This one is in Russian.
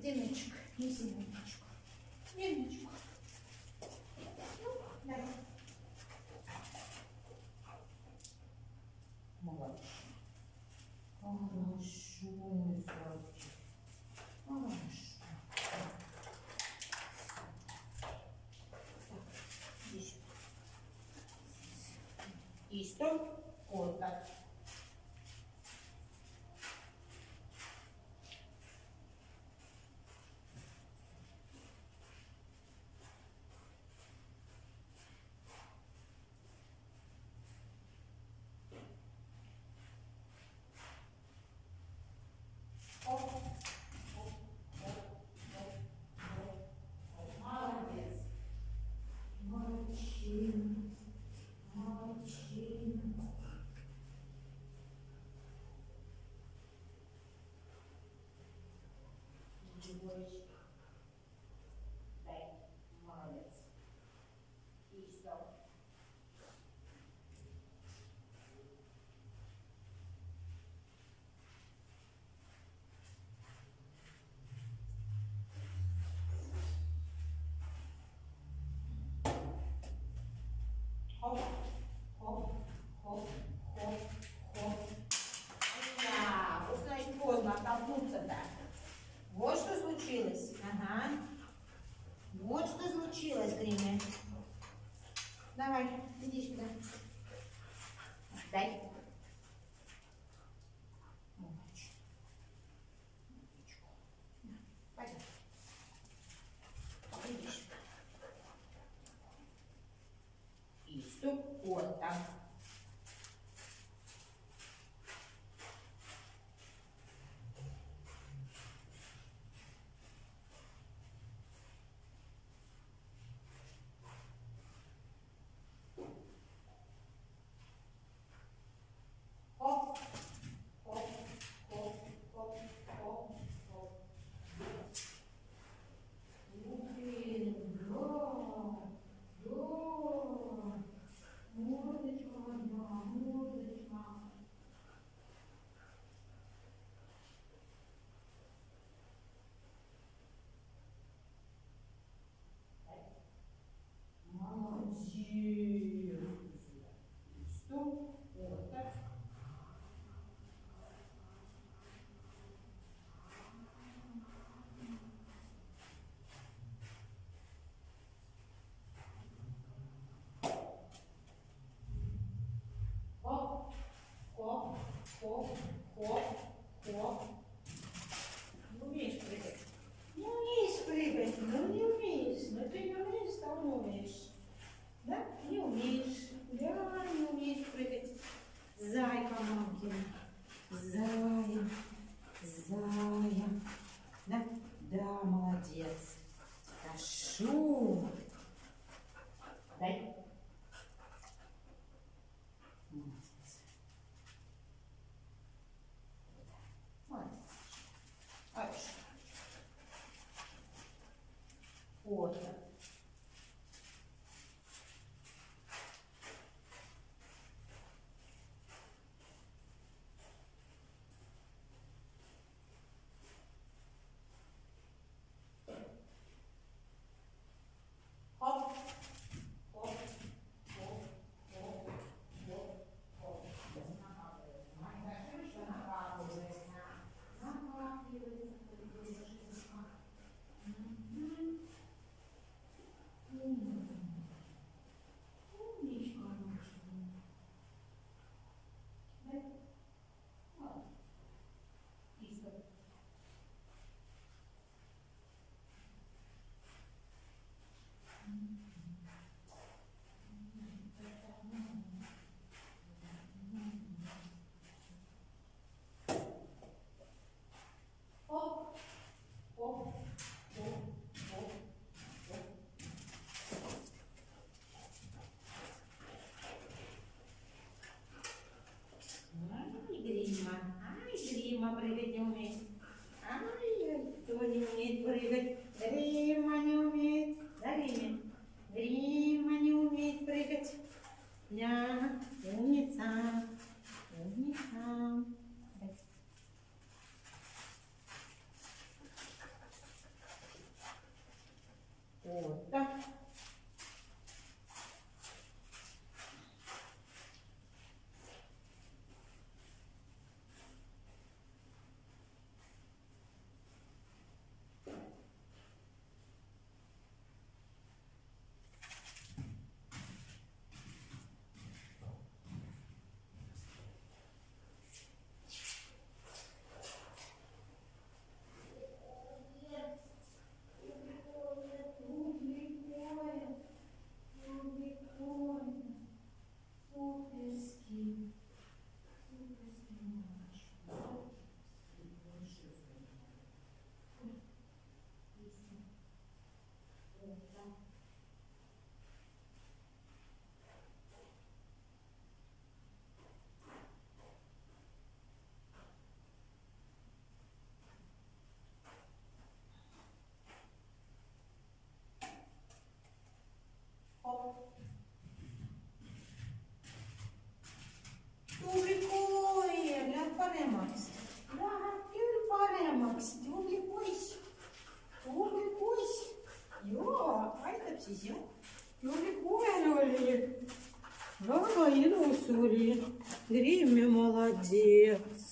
Где мячик? Неси мячик. Где мячик? Ну, дай. Молодец. Хорошо, мой сладкий. Хорошо. Здесь. И стоп. Вот так. Молодец. Молодчина. Молодчина. Другой. Дай. Молодец. И стоп. Хоп, хоп, хоп, хоп, хоп. Да, вот значит поздно оттолкнуться-то. Вот что случилось. Ага. Вот что случилось, Гриня. Давай, иди сюда. Дай. Молодец. Пойдем. Иди сюда. И стоп, вот так. Хоп, хоп, хоп, хоп, хоп, хоп. Блин, да, да. Мордочка моя, мордочка. Молодец. Стоп. Вот так. Хоп, хоп, хоп, хоп, хоп. Не умеешь прыгать. Не умеешь прыгать. Ну не умеешь. Ну ты не умеешь, там не умеешь. Да? Не умеешь. Да, не умеешь прыгать. Зайка мамкина. Зая. Зая. Да? Да, молодец. Хорошо. Дай. Молодец. Молодец. Хорошо. Вот так. Хоп, хоп, хоп, хоп, хоп, хоп. Накапливается, накапливается, накапливается. Умничка, умничка. Да? Вот. И стоп. Хоп, хоп, хоп, хоп, хоп. Ай, Грима, прыгать не умеет. Ай, кто не умеет прыгать? Грима не умеет. Да, Грима? Грима не умеет прыгать. Да, умница. Умница. Теплый бойся. Теплый бойся. Йо, haydi psizim. Yoli koyaloli. Baba yine usulü. Грими молодец.